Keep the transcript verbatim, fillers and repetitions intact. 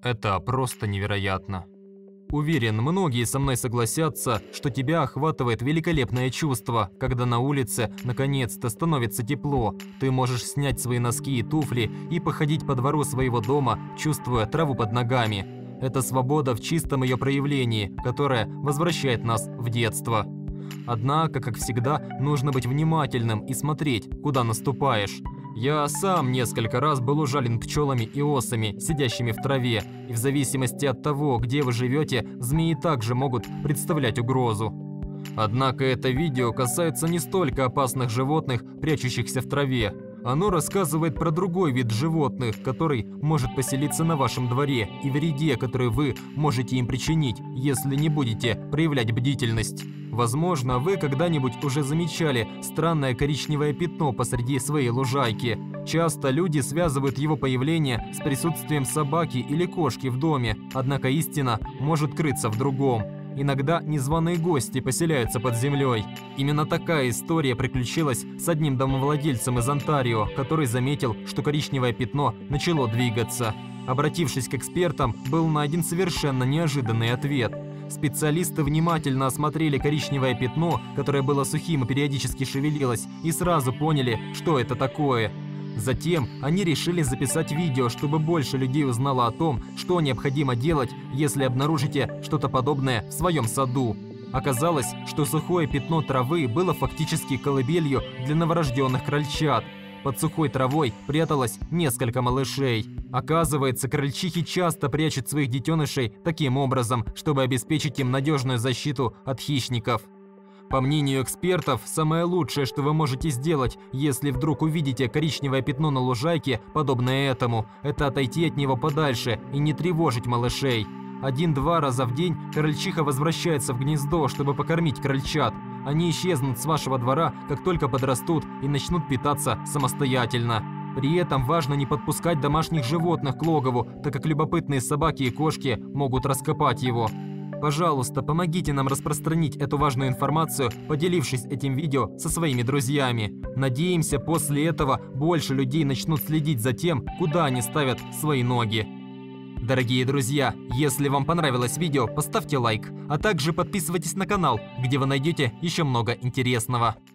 Это просто невероятно. Уверен, многие со мной согласятся, что тебя охватывает великолепное чувство, когда на улице наконец-то становится тепло. Ты можешь снять свои носки и туфли и походить по двору своего дома, чувствуя траву под ногами. Это свобода в чистом ее проявлении, которая возвращает нас в детство. Однако, как всегда, нужно быть внимательным и смотреть, куда наступаешь. Я сам несколько раз был ужален пчелами и осами, сидящими в траве, и в зависимости от того, где вы живете, змеи также могут представлять угрозу. Однако это видео касается не столько опасных животных, прячущихся в траве. Оно рассказывает про другой вид животных, который может поселиться на вашем дворе, и вреде, который вы можете им причинить, если не будете проявлять бдительность. Возможно, вы когда-нибудь уже замечали странное коричневое пятно посреди своей лужайки. Часто люди связывают его появление с присутствием собаки или кошки в доме, однако истина может крыться в другом. Иногда незваные гости поселяются под землей. Именно такая история приключилась с одним домовладельцем из Онтарио, который заметил, что коричневое пятно начало двигаться. Обратившись к экспертам, был найден совершенно неожиданный ответ. Специалисты внимательно осмотрели коричневое пятно, которое было сухим и периодически шевелилось, и сразу поняли, что это такое. Затем они решили записать видео, чтобы больше людей узнало о том, что необходимо делать, если обнаружите что-то подобное в своем саду. Оказалось, что сухое пятно травы было фактически колыбелью для новорожденных крольчат. Под сухой травой пряталось несколько малышей. Оказывается, крольчихи часто прячут своих детенышей таким образом, чтобы обеспечить им надежную защиту от хищников. По мнению экспертов, самое лучшее, что вы можете сделать, если вдруг увидите коричневое пятно на лужайке, подобное этому, это отойти от него подальше и не тревожить малышей. Один-два раза в день крольчиха возвращается в гнездо, чтобы покормить крольчат. Они исчезнут с вашего двора, как только подрастут и начнут питаться самостоятельно. При этом важно не подпускать домашних животных к логову, так как любопытные собаки и кошки могут раскопать его. Пожалуйста, помогите нам распространить эту важную информацию, поделившись этим видео со своими друзьями. Надеемся, после этого больше людей начнут следить за тем, куда они ставят свои ноги. Дорогие друзья, если вам понравилось видео, поставьте лайк, а также подписывайтесь на канал, где вы найдете еще много интересного.